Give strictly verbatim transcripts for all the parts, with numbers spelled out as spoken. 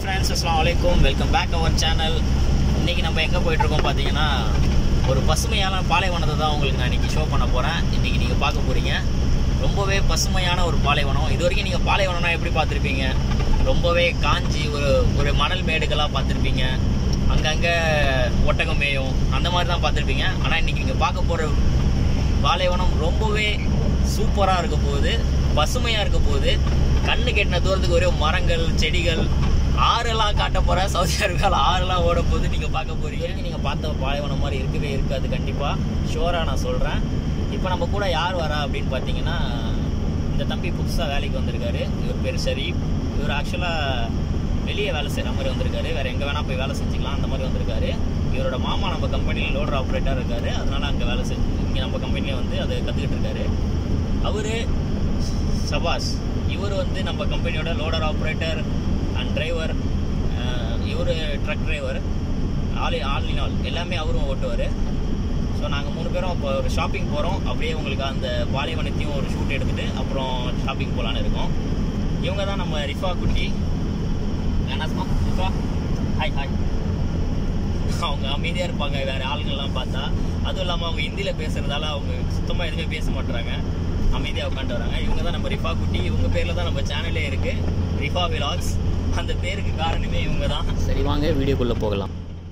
friends, assalamu alaikum. Welcome back to our channel. இன்னைக்கு நம்ம எங்க போயிட்டு இருக்கோம் பாத்தீங்கன்னா ஒரு பசுமையான பாலைவனத்தை தான் உங்களுக்கு நான் இன்னைக்கு ஷோ பண்ண போறேன். இன்னைக்கு நீங்க பார்க்க போறீங்க ரொம்பவே பசுமையான ஒரு பாலைவனம். இதுவரைக்கும் நீங்க பாலைவனம்னா எப்படி பார்த்திருப்பீங்க? ரொம்பவே காஞ்சி ஒரு ஒரு மணல் மேடுகளா பார்த்திருப்பீங்க. அங்கங்க ஒட்டகம் மேயும் அந்த மாதிரி தான் பார்த்திருப்பீங்க. ஆனா இன்னைக்கு நீங்க பார்க்க போற பாலைவனம் ரொம்பவே சூப்பரா இருக்க போகுது, பசுமையா இருக்க போகுது. கண்ணு கெட்டின தூரத்துக்கு ஒரே மரங்கள், செடிகள், ஆறெல்லாம் காட்ட போற. சவுதி அரேபியாவில் ஆறெல்லாம் ஓட போகுது. நீங்க பார்க்க போறீங்க. நீங்க பார்த்த பாலைவனம் மாதிரி இருக்கவே இருக்காது, கண்டிப்பா ஷோரா நான் சொல்றேன். இப்போ நம்ம கூட யார் வரா அப்படின்னு பார்த்தீங்கன்னா, இந்த தம்பி புதுசாக வேலைக்கு வந்திருக்காரு. இவர் பேர் ஷரீப். இவர் ஆக்சுவலாக வெளியே வேலை செய்கிற மாதிரி வந்திருக்காரு. வேறு எங்கே வேணால் போய் வேலை செஞ்சுக்கலாம் அந்த மாதிரி வந்திருக்காரு. இவரோட மாமா நம்ம கம்பெனியில் லோடர் ஆப்ரேட்டராக இருக்காரு. அதனால் அங்கே வேலை செஞ்சு இங்கே நம்ம கம்பெனிலே வந்து அதை கற்றுக்கிட்டு இருக்காரு. அவர் சபாஸ். இவர் வந்து நம்ம கம்பெனியோட லோடர் ஆப்ரேட்டர் அண்ட் டிரைவர். இவர் truck driver. All all in all எல்லாமே அவரும் ஓட்டுவார். ஸோ நாங்கள் மூணு பேரும் இப்போ ஒரு ஷாப்பிங் போகிறோம். அப்படியே உங்களுக்கு அந்த பாலைவனத்தையும் ஒரு ஷூட் எடுத்துகிட்டு அப்புறம் ஷாப்பிங் போகலான்னு இருக்கோம். இவங்க தான் நம்ம ரிஃபா குட்டி. என்ன சொன்னோம்? Rifa hi hi. அவங்க அமைதியாக இருப்பாங்க வேறு ஆளுங்கள்லாம் பார்த்தா. அதுவும் இல்லாமல் அவங்க ஹிந்தியில் பேசுகிறதால அவங்க சுத்தமாக எதுவுமே பேச மாட்டுறாங்க, அமைதியாக உட்காந்து வராங்க. இவங்க தான் நம்ம ரிஃபா குட்டி. இவங்க பேரில் தான் நம்ம சேனலே இருக்குது, ரிஃபா விலாக்ஸ். அந்த பேருக்கு காரணமே இவங்க தான். சரி வாங்க வீடியோக்குள்ளே போகலாம்.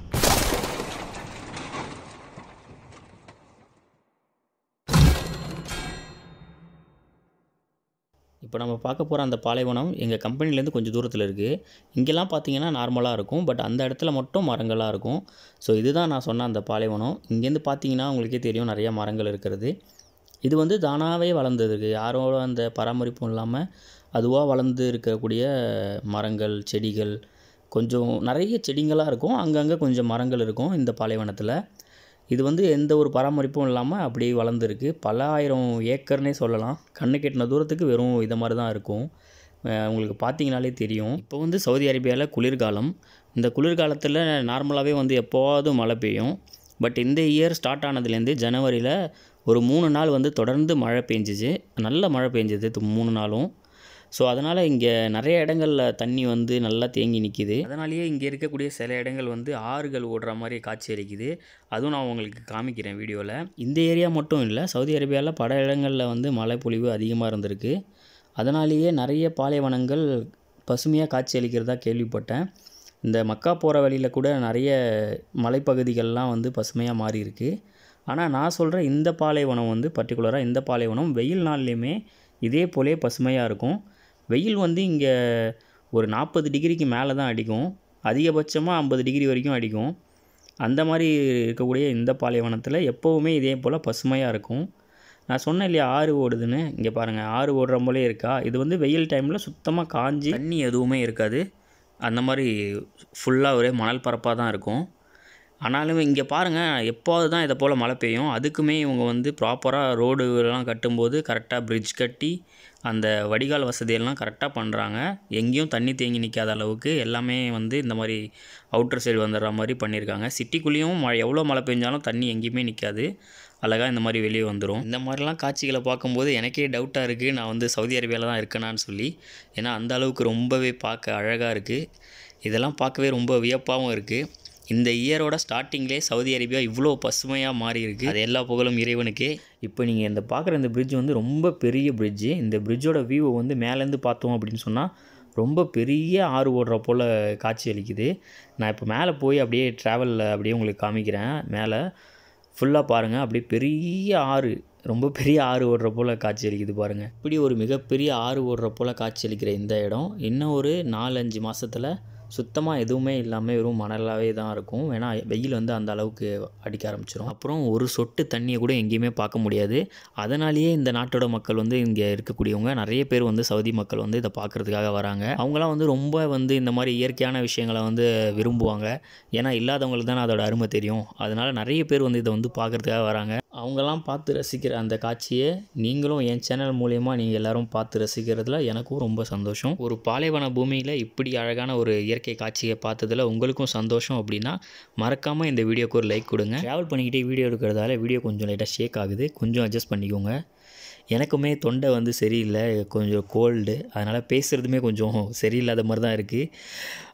இப்போ நம்ம பார்க்க போகிற அந்த பாலைவனம் எங்கள் கம்பெனிலேருந்து கொஞ்சம் தூரத்தில் இருக்குது. இங்கெல்லாம் பார்த்தீங்கன்னா நார்மலாக இருக்கும், பட் அந்த இடத்துல மட்டும் மரங்களாக இருக்கும். ஸோ இதுதான் நான் சொன்ன அந்த பாலைவனம். இங்கேருந்து பார்த்தீங்கன்னா உங்களுக்கே தெரியும் நிறைய மரங்கள் இருக்கிறது. இது வந்து தானாகவே வளர்ந்ததுக்கு யாரோட அந்த பராமரிப்பும் இல்லாமல் அதுவாக வளர்ந்து இருக்கக்கூடிய மரங்கள், செடிகள். கொஞ்சம் நிறைய செடிங்களாக இருக்கும், அங்கங்கே கொஞ்சம் மரங்கள் இருக்கும் இந்த பாலைவனத்தில். இது வந்து எந்த ஒரு பராமரிப்பும் இல்லாமல் அப்படியே வளர்ந்துருக்கு. பல ஆயிரம் ஏக்கர்னே சொல்லலாம். கண்ணு கெட்டின தூரத்துக்கு வெறும் இதை மாதிரி தான் இருக்கும். உங்களுக்கு பார்த்தீங்கனாலே தெரியும். இப்போ வந்து சவுதி அரேபியாவில் குளிர்காலம். இந்த குளிர்காலத்தில் நார்மலாகவே வந்து எப்போவாவது மழை பெய்யும். பட் இந்த இயர் ஸ்டார்ட் ஆனதுலேருந்து ஜனவரியில் ஒரு மூணு நாள் வந்து தொடர்ந்து மழை பெஞ்சிச்சு. நல்ல மழை பெஞ்சது மூணு நாளும். ஸோ அதனால் இங்கே நிறைய இடங்களில் தண்ணி வந்து நல்லா தேங்கி நிற்கிது. அதனாலேயே இங்கே இருக்கக்கூடிய சில இடங்கள் வந்து ஆறுகள் ஓடுற மாதிரி காட்சி அளிக்குது. அதுவும் நான் உங்களுக்கு காமிக்கிறேன் வீடியோவில். இந்த ஏரியா மட்டும் இல்லை, சவுதி அரேபியாவில் பல இடங்களில் வந்து மழை பொழிவு அதிகமாக இருந்திருக்கு. அதனாலேயே நிறைய பாலைவனங்கள் பசுமையாக காட்சி அளிக்கிறதா கேள்விப்பட்டேன். இந்த மக்கா போகிற வழியில் கூட நிறைய மலைப்பகுதிகள்லாம் வந்து பசுமையாக மாறி இருக்குது. ஆனால் நான் சொல்கிற இந்த பாலைவனம் வந்து பர்டிகுலராக இந்த பாலைவனம் வெயில் நாள்லேயுமே இதே போலே பசுமையாக இருக்கும். வெயில் வந்து இங்கே ஒரு நாற்பது டிகிரிக்கு மேலே தான் அடிக்கும், அதிகபட்சமாக ஐம்பது டிகிரி வரைக்கும் அடிக்கும். அந்த மாதிரி இருக்கக்கூடிய இந்த பாலைவனத்தில் எப்போவுமே இதே போல் பசுமையாக இருக்கும். நான் சொன்னேன் இல்லையா ஆறு ஓடுதுன்னு, இங்கே பாருங்கள் ஆறு ஓடுற போலே இருக்கா. இது வந்து வெயில் டைமில் சுத்தமாக காஞ்சி தண்ணி எதுவுமே இருக்காது. அந்த மாதிரி ஃபுல்லாக ஒரே மணல் பரப்பாக தான் இருக்கும். ஆனாலும் இங்கே பாருங்கள் எப்போது தான் இதை போல் மழை பெய்யும். அதுக்குமே இவங்க வந்து ப்ராப்பராக ரோடுலாம் கட்டும்போது கரெக்டாக பிரிட்ஜ் கட்டி அந்த வடிகால் வசதியெல்லாம் கரெக்டாக பண்ணுறாங்க. எங்கேயும் தண்ணி தேங்கி நிற்காத அளவுக்கு எல்லாமே வந்து இந்த மாதிரி அவுட்டர் சைடு வந்துடுற மாதிரி பண்ணியிருக்காங்க. சிட்டிக்குள்ளேயும் மழை எவ்வளோ மழை பெஞ்சாலும் தண்ணி எங்கேயுமே நிற்காது, அழகாக இந்த மாதிரி வெளியே வந்துடும். இந்த மாதிரிலாம் காட்சிகளை பார்க்கும்போது எனக்கே டவுட்டாக இருக்குது நான் வந்து சவுதி அரேபியாவில் தான் இருக்கேனான்னு சொல்லி. ஏன்னா அந்த அளவுக்கு ரொம்பவே பார்க்க அழகாக இருக்குது. இதெல்லாம் பார்க்கவே ரொம்ப வியப்பாகவும் இருக்குது. இந்த இயரோட ஸ்டார்டிங்லேயே சவுதி அரேபியா இவ்வளோ பசுமையாக மாறி இருக்குது. அது எல்லா புகழும் இறைவனுக்கே. இப்போ நீங்கள் இந்த பார்க்குற இந்த பிரிட்ஜ் வந்து ரொம்ப பெரிய பிரிட்ஜு. இந்த பிரிட்ஜோட வியூவை வந்து மேலேருந்து பார்த்தோம் அப்படின்னு சொன்னால் ரொம்ப பெரிய ஆறு ஓடுற போல் காட்சி அளிக்குது. நான் இப்போ மேலே போய் அப்படியே ட்ராவலில் அப்படியே உங்களுக்கு காமிக்கிறேன். மேலே ஃபுல்லாக பாருங்கள், அப்படியே பெரிய ஆறு, ரொம்ப பெரிய ஆறு ஓடுற போல் காட்சி அளிக்குது பாருங்கள். இப்படி ஒரு மிகப்பெரிய ஆறு ஓடுற போல் காட்சி அளிக்கிற இந்த இடம் இன்னும் ஒரு நாலு அஞ்சு மாதத்தில் சுத்தமாக எதுவுமே இல்லாமல் வெறும் மணலாகவே தான் இருக்கும். ஏன்னா வெயில் வந்து அந்த அளவுக்கு அடிக்க ஆரம்பிச்சிடும். அப்புறம் ஒரு சொட்டு தண்ணியை கூட எங்கேயுமே பார்க்க முடியாது. அதனாலேயே இந்த நாட்டோட மக்கள் வந்து இங்கே இருக்கக்கூடியவங்க நிறைய பேர் வந்து சவுதி மக்கள் வந்து இதை பார்க்குறதுக்காக வராங்க. அவங்களாம் வந்து ரொம்ப வந்து இந்த மாதிரி இயற்கையான விஷயங்களை வந்து விரும்புவாங்க. ஏன்னா இல்லாதவங்களுக்கு தானே அதோட அருமை தெரியும். அதனால் நிறைய பேர் வந்து இதை வந்து பார்க்குறதுக்காக வராங்க. அவங்கெல்லாம் பார்த்து ரசிக்கிற அந்த காட்சியை நீங்களும் என் சேனல் மூலயமா நீங்கள் எல்லோரும் பார்த்து ரசிக்கிறதுல எனக்கும் ரொம்ப சந்தோஷம். ஒரு பாலைவன பூமியில் இப்படி அழகான ஒரு இயற்கை காட்சியை பார்த்ததில் உங்களுக்கும் சந்தோஷம் அப்படின்னா மறக்காமல் இந்த வீடியோக்கு ஒரு லைக் கொடுங்க. ட்ராவல் பண்ணிக்கிட்டே வீடியோ எடுக்கிறதால வீடியோ கொஞ்சம் லைட்டாக ஷேக் ஆகுது, கொஞ்சம் அட்ஜஸ்ட் பண்ணிக்கோங்க. எனக்குமே தொண்டை வந்து சரியில்லை, கொஞ்சம் கோல்டு, அதனால் பேசுகிறதுமே கொஞ்சம் சரியில்லாத மாதிரி தான் இருக்குது.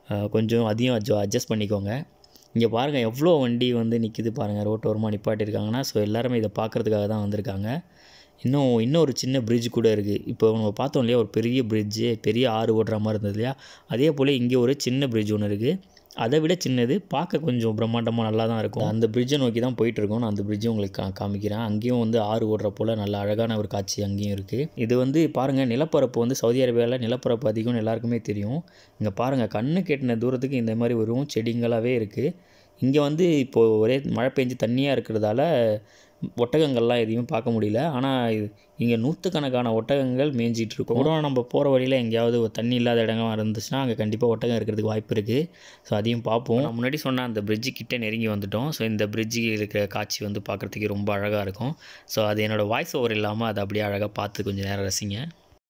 கொஞ்சம் அதையும் அட்ஜ அட்ஜஸ்ட் பண்ணிக்கோங்க. இங்கே பாருங்கள் எவ்வளோ வண்டி வந்து நிற்கிது பாருங்கள், ரோட்டோரமாக நிப்பாட்டியிருக்காங்கன்னா. ஸோ எல்லாருமே இதை பார்க்குறதுக்காக தான் வந்திருக்காங்க. இன்னும் இன்னொரு சின்ன பிரிட்ஜ் கூட இருக்குது. இப்போ நம்ம பார்த்தோம் இல்லையா, ஒரு பெரிய பிரிட்ஜு, பெரிய ஆறு ஓடுற மாதிரி இருந்தது இல்லையா, அதே போல் இங்கே ஒரு சின்ன பிரிட்ஜ் ஒன்று இருக்குது. அதை விட சின்னது, பார்க்க கொஞ்சம் பிரம்மாண்டமாக நல்லா தான் இருக்கும். அந்த பிரிட்ஜை நோக்கி தான் போயிட்டுருக்கோம். நான் அந்த பிரிட்ஜை உங்களுக்கு கா காமிக்கிறேன். அங்கேயும் வந்து ஆறு ஓடுற போல் நல்ல அழகான ஒரு காட்சி அங்கேயும் இருக்குது. இது வந்து பாருங்கள், நிலப்பரப்பு வந்து சவுதி அரேபியாவில் நிலப்பரப்பு அதிகம்னு எல்லாருக்குமே தெரியும். இங்கே பாருங்கள், கண்ணு கெட்டின தூரத்துக்கு இந்த மாதிரி வெறும் செடிங்களாகவே இருக்குது. இங்கே வந்து இப்போது ஒரே மழை பெஞ்சு தண்ணியாக இருக்கிறதால ஒட்டகங்கள்லாம் எதையும் பார்க்க முடியல. ஆனால் இங்கே நூற்றுக்கணக்கான ஒட்டகங்கள் மேய்ஞ்சிட்ருக்கும். கூட நம்ம போகிற வழியில் எங்கேயாவது தண்ணி இல்லாத இடங்கள்லாம் இருந்துச்சுன்னா அங்கே கண்டிப்பாக ஒட்டகம் இருக்கிறதுக்கு வாய்ப்பு இருக்குது. ஸோ அதையும் பார்ப்போம். நான் முன்னாடி சொன்ன அந்த பிரிட்ஜு கிட்டே நெருங்கி வந்துவிட்டோம். ஸோ இந்த பிரிட்ஜு இருக்கிற காட்சி வந்து பார்க்குறதுக்கு ரொம்ப அழகாக இருக்கும். ஸோ அது என்னோடய வாய்ஸ் ஓவர் இல்லாமல் அதை அப்படியே அழகாக பார்த்து கொஞ்சம் நேரம் ரசிங்க.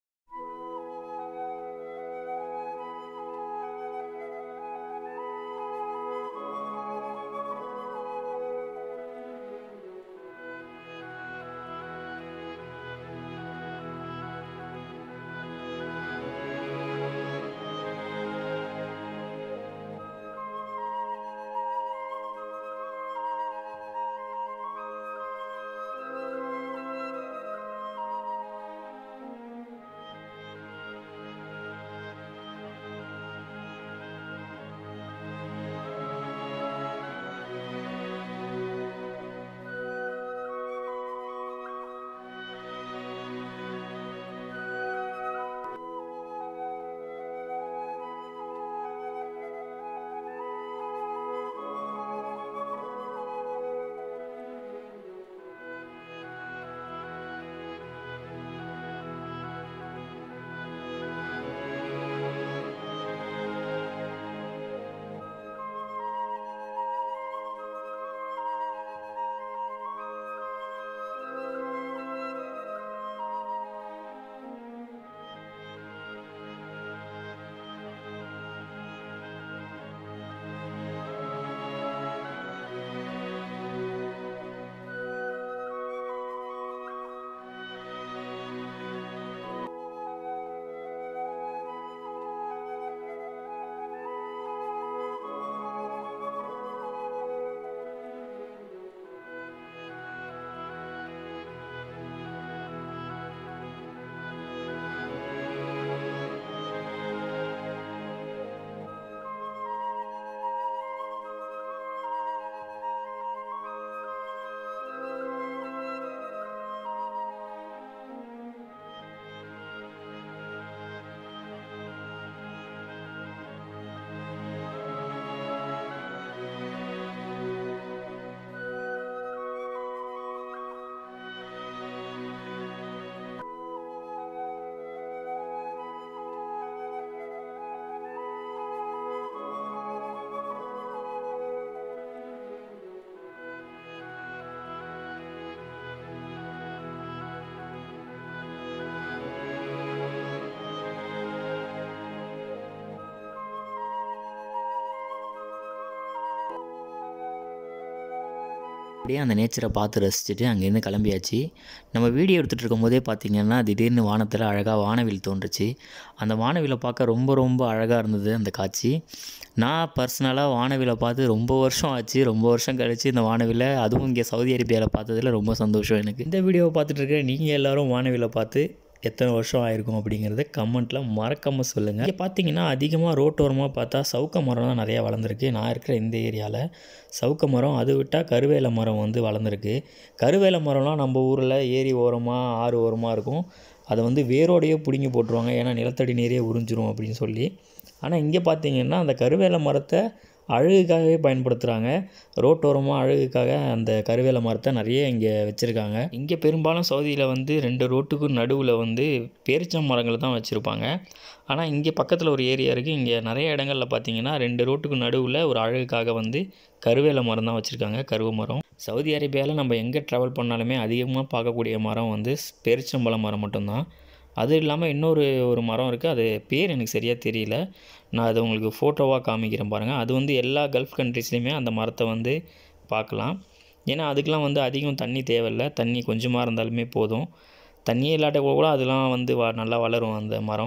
அப்படியே அந்த நேச்சரை பார்த்து ரசிச்சுட்டு அங்கேருந்து கிளம்பியாச்சு. நம்ம வீடியோ எடுத்துகிட்டு இருக்கும்போதே பார்த்திங்கன்னா திடீர்னு வானத்தில் அழகாக வானவில் தோன்றுச்சு. அந்த வானவிலை பார்க்க ரொம்ப ரொம்ப அழகாக இருந்தது அந்த காட்சி. நான் பர்சனலாக வானவிலை பார்த்து ரொம்ப வருஷம் ஆச்சு. ரொம்ப வருஷம் கழிச்சு இந்த வானவிலை, அதுவும் இங்கே சவுதி அரேபியாவில் பார்த்ததில் ரொம்ப சந்தோஷம் எனக்கு. இந்த வீடியோவை பார்த்துட்டு இருக்க நீங்கள் எல்லோரும் வானவிலை பார்த்து எத்தனை வருஷம் ஆயிருக்கும் அப்படிங்கிறத கமெண்ட்டில் மறக்காமல் சொல்லுங்கள். இங்கே பார்த்தீங்கன்னா அதிகமாக ரோட்டோரமாக பார்த்தா சவுக்க மரம் தான் நிறையா வளர்ந்துருக்கு. நான் இருக்கிற இந்த ஏரியாவில் சவுக்க மரம், அது விட்டால் கருவேல மரம் வந்து வளர்ந்துருக்கு. கருவேல மரம்லாம் நம்ம ஊரில் ஏரி ஓரமாக ஆறு ஓரமாக இருக்கும். அதை வந்து வேரோடையே பிடுங்கி போட்டுருவாங்க, ஏன்னா நிலத்தடி நீரே உறிஞ்சிரும் அப்படின்னு சொல்லி. ஆனால் இங்கே பார்த்தீங்கன்னா அந்த கருவேல மரத்தை அழகுக்காகவே பயன்படுத்துகிறாங்க. ரோட்டோரமாக அழகுக்காக அந்த கருவேல மரத்தை நிறைய இங்கே வச்சுருக்காங்க. இங்கே பெரும்பாலும் சவுதியில் வந்து ரெண்டு ரோட்டுக்கும் நடுவில் வந்து பேரிச்சம் மரங்கள் தான் வச்சுருப்பாங்க. ஆனால் இங்கே பக்கத்தில் ஒரு ஏரியா இருக்குது. இங்கே நிறைய இடங்களில் பார்த்தீங்கன்னா ரெண்டு ரோட்டுக்கு நடுவில் ஒரு அழகுக்காக வந்து கருவேல மரம் தான் வச்சுருக்காங்க, கருவ மரம். சவுதி அரேபியாவில் நம்ம எங்கே ட்ராவல் பண்ணாலுமே அதிகமாக பார்க்கக்கூடிய மரம் வந்து பேரிச்சம்பழ மரம் மட்டும்தான். அது இல்லாமல் இன்னொரு ஒரு மரம் இருக்குது, அது பேர் எனக்கு சரியாக தெரியல. நான் அதை உங்களுக்கு ஃபோட்டோவாக காமிக்கிறேன் பாருங்கள். அது வந்து எல்லா கல்ஃப் கண்ட்ரீஸ்லேயுமே அந்த மரத்தை வந்து பார்க்கலாம். ஏன்னா அதுக்கெலாம் வந்து அதிகம் தண்ணி தேவையில்லை, தண்ணி கொஞ்சமாக இருந்தாலுமே போதும். தண்ணியே இல்லாட்ட கூட அதெல்லாம் வந்து வ நல்லா வளரும் அந்த மரம்.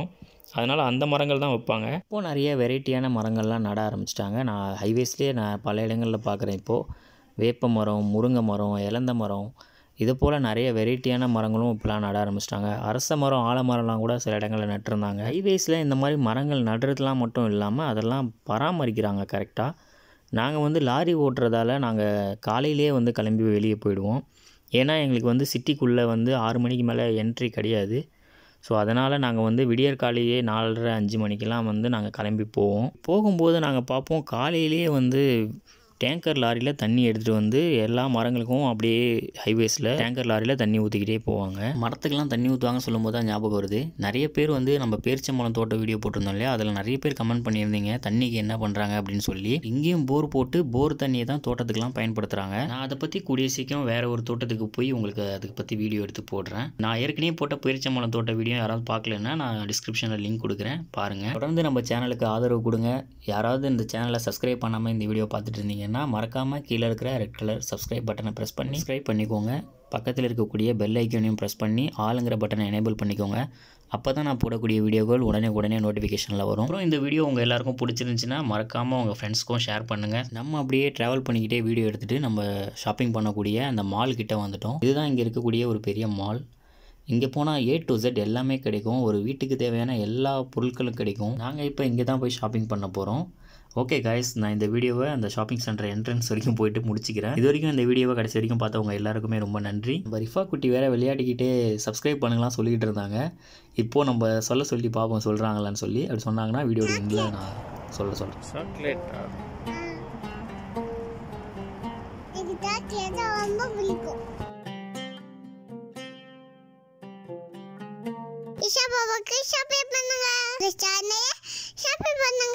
அதனால் அந்த மரங்கள் தான் வைப்பாங்க. இப்போது நிறைய வெரைட்டியான மரங்கள்லாம் நட ஆரம்பிச்சிட்டாங்க. நான் ஹைவேஸ்லேயே நான் பல இடங்களில் பார்க்குறேன். இப்போது வேப்ப மரம், முருங்கை மரம், இலந்த மரம், இது போல் நிறைய வெரைட்டியான மரங்களும் இப்போலாம் நட ஆரம்பிச்சிட்டாங்க. அரச மரம், ஆலமரம்லாம் கூட சில இடங்களில் நட்டுருந்தாங்க. ஹைவேஸில் இந்த மாதிரி மரங்கள் நடுறதுலாம் மட்டும் இல்லாமல் அதெல்லாம் பராமரிக்கிறாங்க கரெக்டாக. நாங்கள் வந்து லாரி ஓட்டுறதால நாங்கள் காலையிலேயே வந்து கிளம்பி வெளியே போயிடுவோம். ஏன்னா எங்களுக்கு வந்து சிட்டிக்குள்ளே வந்து ஆறு மணிக்கு மேலே என்ட்ரி கிடையாது. ஸோ அதனால் நாங்கள் வந்து விடியற் காலையிலே நாலரை அஞ்சு மணிக்கெலாம் வந்து நாங்கள் கிளம்பி போவோம். போகும்போது நாங்கள் பார்ப்போம், காலையிலேயே வந்து டேங்கர் லாரியில் தண்ணி எடுத்துகிட்டு வந்து எல்லா மரங்களுக்கும் அப்படியே ஹைவேஸில் டேங்கர் லாரியில் தண்ணி ஊற்றிக்கிட்டே போவாங்க. மரத்துக்கெல்லாம் தண்ணி ஊற்றுவாங்க சொல்லும்போது தான் ஞாபகம் வருது. நிறைய பேர் வந்து நம்ம பேரிச்சம்பழம் தோட்ட வீடியோ போட்டிருந்தோம் இல்லையா, அதில் நிறைய பேர் கமெண்ட் பண்ணியிருந்தீங்க தண்ணிக்கு என்ன பண்ணுறாங்க அப்படின்னு சொல்லி. இங்கேயும் போர் போட்டு போர் தண்ணியை தான் தோட்டத்துக்கெலாம் பயன்படுத்துகிறாங்க. நான் அதை பற்றி கூடிய சீக்கிரம் வேறு ஒரு தோட்டத்துக்கு போய் உங்களுக்கு அதுக்கு பற்றி வீடியோ எடுத்து போடுறேன். நான் ஏற்கனவே போட்ட பேரிச்சம்பழம் தோட்ட வீடியோ யாராவது பார்க்கலன்னா நான் டிஸ்கிரிப்ஷனில் லிங்க் கொடுக்குறேன், பாருங்கள். தொடர்ந்து நம்ம சேனலுக்கு ஆதரவு கொடுங்க. யாராவது இந்த சேனலை சப்ஸ்கிரைப் பண்ணாமல் இந்த வீடியோ பார்த்துட்டு இருந்தீங்க மறக்காமல் கீழே இருக்கிற ரெட் கலர் சப்ஸ்கிரைப் பட்டனை ப்ரெஸ் பண்ணி சப்ஸ்கிரைப் பண்ணிக்கோங்க. பக்கத்தில் இருக்கக்கூடிய பெல் ஐக்கானையும் ப்ரெஸ் பண்ணி ஆளுங்கிற பட்டனை எனேபிள் பண்ணிக்கோங்க. அப்போ தான் நான் போடக்கூடிய வீடியோக்கள் உடனே உடனே நோட்டிஃபிகேஷனில் வரும். அப்புறம் இந்த வீடியோ உங்கள் எல்லாருக்கும் பிடிச்சிருந்துச்சின்னா மறக்காமல் உங்கள் ஃப்ரெண்ட்ஸ்க்கும் ஷேர் பண்ணுங்கள். நம்ம அப்படியே ட்ராவல் பண்ணிக்கிட்டே வீடியோ எடுத்துகிட்டு நம்ம ஷாப்பிங் பண்ணக்கூடிய அந்த மால் கிட்டே வந்துட்டோம். இதுதான் இங்கே இருக்கக்கூடிய ஒரு பெரிய மால். இங்கே போனால் ஏ டு ஜெட் எல்லாமே கிடைக்கும். ஒரு வீட்டுக்கு தேவையான எல்லா பொருட்களும் கிடைக்கும். நாங்கள் இப்போ இங்கே தான் போய் ஷாப்பிங் பண்ண போகிறோம். ஓகே காய்ஸ், நான் இந்த வீடியோவை அந்த ஷாப்பிங் சென்டர் என்ட்ரன்ஸ் வரைக்கும் போயிட்டு முடிச்சிக்கிறேன். இது வரைக்கும் இந்த வீடியோவை கடைசி வரைக்கும் பார்த்தவங்க எல்லாருக்குமே ரொம்ப நன்றி. நம்ம ரிஃபா குட்டி வேறு விளையாடிக்கிட்டே சப்ஸ்கிரைப் பண்ணுங்கலாம் சொல்லிகிட்டு இருந்தாங்க. இப்போது நம்ம சொல்ல சொல்லி பார்ப்போம் சொல்கிறாங்களான்னு சொல்லி. அப்படி சொன்னாங்கன்னா வீடியோ எண்டில் நான் சொல்ல சொல்கிறேன். சாக்லேட் இஷா பாபாக்கு ஷாப்பிங் பண்ணுங்க.